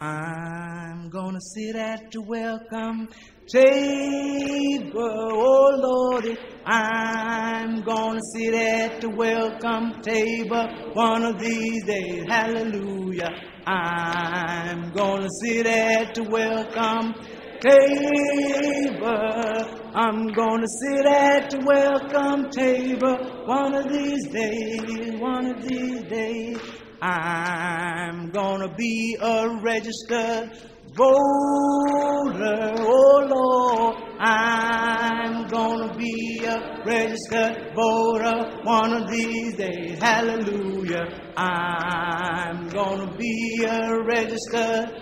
I'm gonna sit at the welcome table, oh Lordy. I'm gonna sit at the welcome table one of these days, hallelujah. I'm gonna sit at the welcome table. I'm gonna sit at the welcome table one of these days, one of these days. I'm gonna be a registered voter, oh Lord. I'm gonna be a registered voter one of these days, hallelujah. I'm gonna be a registered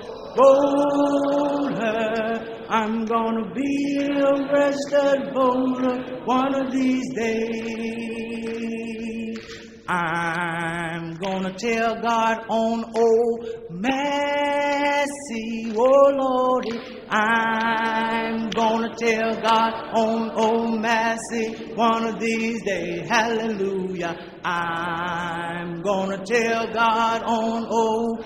voter. I'm gonna be a registered voter one of these days. I'm gonna tell God on old Massey, oh Lordy. I'm gonna tell God on old Massey one of these days, hallelujah. I'm gonna tell God on old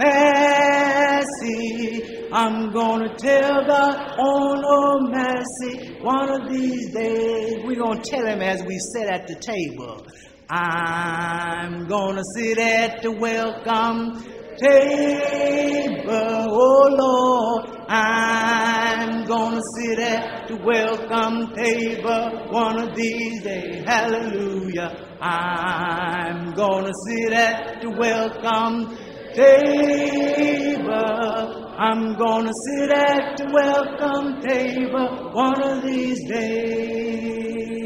Massey. I'm gonna tell God on old Massey one of these days. We're gonna tell him as we sit at the table. I'm gonna sit at the welcome table, oh Lord. I'm gonna sit at the welcome table one of these days, hallelujah. I'm gonna sit at the welcome table. I'm gonna sit at the welcome table one of these days.